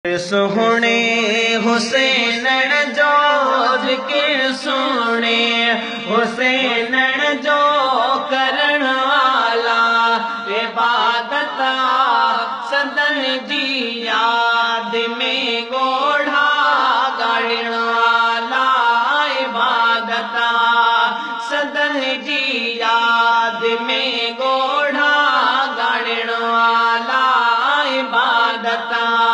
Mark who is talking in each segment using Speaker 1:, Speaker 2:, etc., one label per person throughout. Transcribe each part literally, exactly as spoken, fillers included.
Speaker 1: सोहणे हुसैन जो ज़िक्र सुने, हुसैन जो करण वाला इबादत सदन जी याद में गोढ़ा गाड़ण वाला इबादत सदन जी याद में गोढ़ा गाड़ण वाला इबादत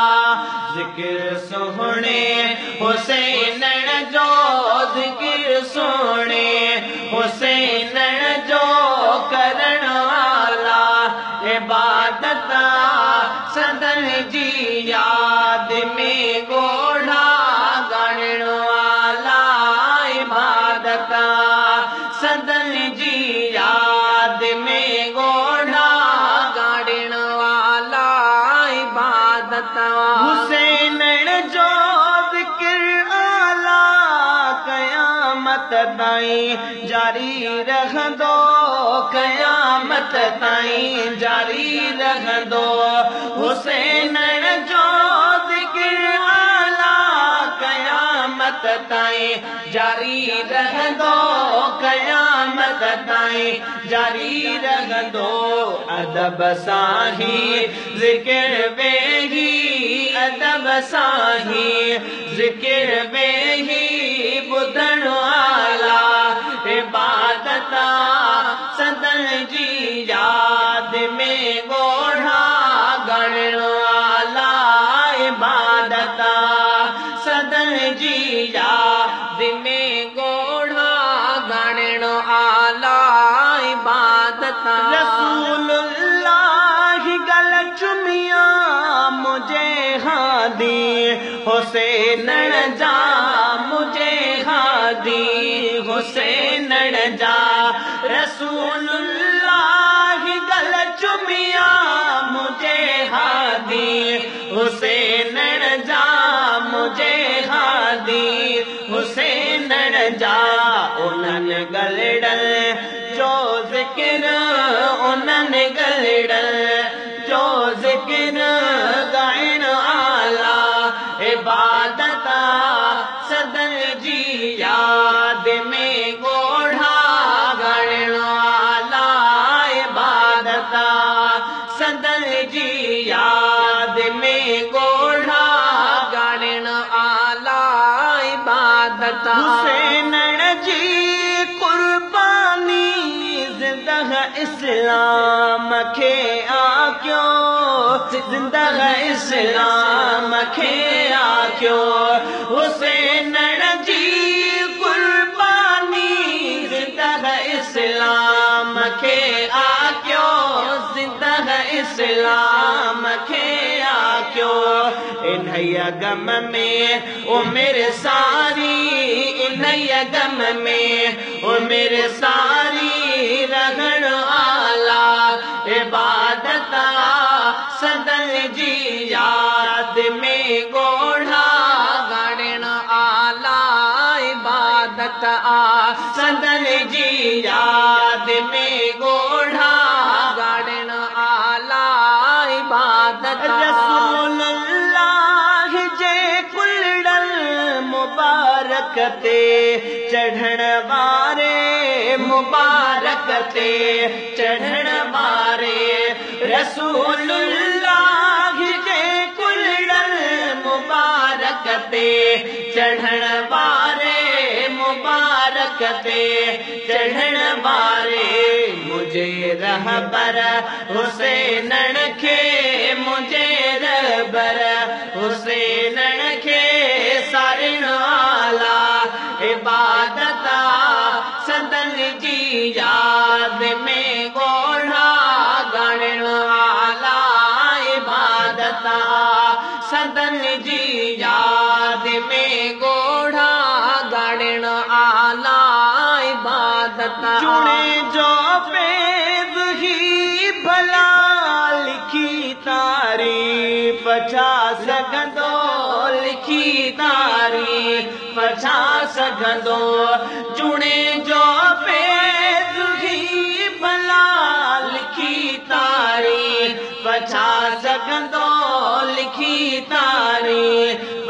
Speaker 1: ज़िक्र सुने हुसैन जो ज़िक्र सुने, हुसैन जो करण वाला इबादत सदन जी याद में गोढ़ा गाड़ण वाला इबादत सदन जी याद में गोढ़ा गाड़ण वाला इबादत हुसैन जो ज़िक्र आला क़यामत ताईं जारी रहंदो, क़यामत ताईं जारी रहंदो। हुसैन जो ज़िक्र आला क़यामत ताईं जारी रहंदो, क़यामत ताईं जारी रहंदो। अदब साही ज़िक्र वेही, अदब साही ज़िक्र वेही ॿुधण वाला इबादत सदन जी याद में गोढ़ा गाड़ण वाला इबादत सदन जी याद में गोढ़ा गाड़ण वाला इबादत रसूलुल्लाह गल चुमिया मुझे हादी हुसैन जा, मुझे हादी हुसैन जा। रसूलुल्लाह गल चुमिया मुझे हादी हुसैन जा, मुझे हादी हुसैन जा। उन्हनि गलड़ल जो ज़िक्र, उन्हनि गलड़ल जो ज़िक्र गाइण आला इबादत सदन जी याद में गोढ़ा गाड़ण वाला इबादत सदन जी याद में गोढ़ा गाड़ण वाला इबादत हुसैन जी कुर्बानी ज़िंदह इस्लाम खे आक्यो, ज़िंदह इस्लाम खे आक्यो। हुसैन जी कुर्बानी ज़िंदह इस्लाम खे आक्यो, ज़िंदह इस्लाम खे आक्यो। इन्हैया गम में ओ मेरे सारी, इन्हैया गम में ओ मेरे सारी रहण वाला इबादत सदन जी याद में गोढ़ा गाड़ण वाला इबादत सदन जी याद में गोढ़ा गाड़ण वाला इबादत रसूलुल्लाह जे कुलड़ल मुबारक ते चढ़ण वारे, मुबारक ते चढ़ण वारे रसूलुल्लाह जे कुलड़ल मुबारक ते चढ़ण वारे, मुबारक ते चढ़ण वारे। मुझे रहबर हुसैन खे, मुझे रहबर हुसैन खे सारिण वाला इबादत सदन जी याद में गोढ़ा गाड़ण वाला इबादत सदन जी याद में गोढ़ा गाड़ण वाला इबादत चुने जो पेद ही भला लिखी तारीफ छा सघंदो, लिखी तारीफ छा सघंदो। चुने जो पेद ही भला लिखी तारीफ छा सघंदो लिखी तारीफ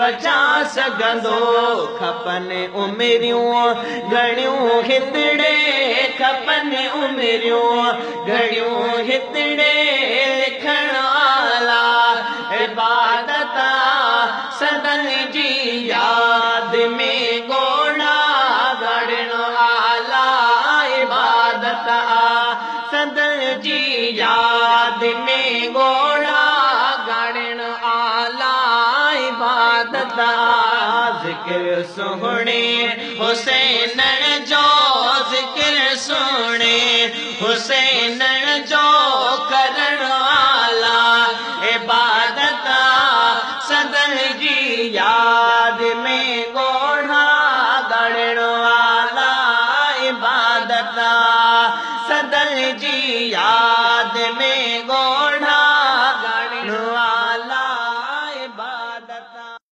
Speaker 1: बचा सघंदो खपनि उमिरियूं घणियूं हितड़े खपनि उमिरियूं घणियूं हितड़े लिखण वाला इबादत सदन जी याद में गोड़ा गढ़ण वाला इबादत सदन जी याद में गोड़ा गढ़ण वाला इबादत ज़िक्र सुहिणे हुसैन जो ज़िक्र सुहिणे हुसैन जो करण वाला इबादत सदन जी याद में गोढ़ा गढ़ण वाला इबादत सदन जी याद में गोढ़ा